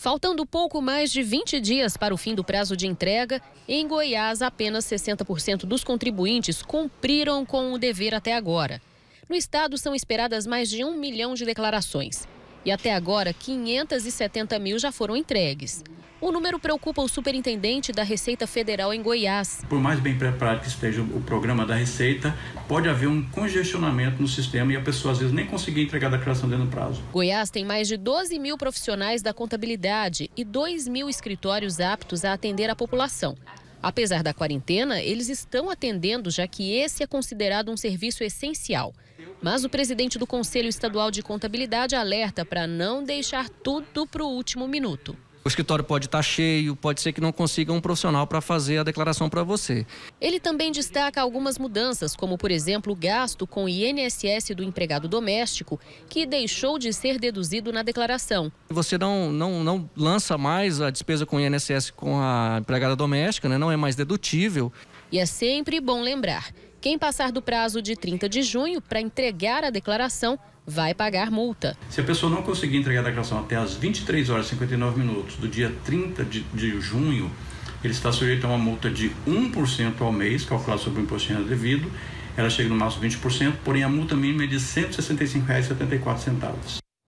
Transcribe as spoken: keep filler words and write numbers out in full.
Faltando pouco mais de vinte dias para o fim do prazo de entrega, em Goiás, apenas sessenta por cento dos contribuintes cumpriram com o dever até agora. No estado, são esperadas mais de um milhão de declarações. E até agora, quinhentas e setenta mil já foram entregues. O número preocupa o superintendente da Receita Federal em Goiás. Por mais bem preparado que esteja o programa da Receita, pode haver um congestionamento no sistema e a pessoa às vezes nem conseguir entregar a declaração dentro do prazo. Goiás tem mais de doze mil profissionais da contabilidade e dois mil escritórios aptos a atender a população. Apesar da quarentena, eles estão atendendo, já que esse é considerado um serviço essencial. Mas o presidente do Conselho Estadual de Contabilidade alerta para não deixar tudo para o último minuto. O escritório pode estar cheio, pode ser que não consiga um profissional para fazer a declaração para você. Ele também destaca algumas mudanças, como, por exemplo, o gasto com o I N S S do empregado doméstico, que deixou de ser deduzido na declaração. Você não, não, não lança mais a despesa com o I N S S com a empregada doméstica, né? Não é mais dedutível. E é sempre bom lembrar, quem passar do prazo de trinta de junho para entregar a declaração vai pagar multa. Se a pessoa não conseguir entregar a declaração até as vinte e três horas e cinquenta e nove minutos do dia trinta de, de junho, ele está sujeito a uma multa de um por cento ao mês, calculada sobre o imposto de renda devido. Ela chega no máximo vinte por cento, porém a multa mínima é de cento e sessenta e cinco reais e setenta e quatro centavos.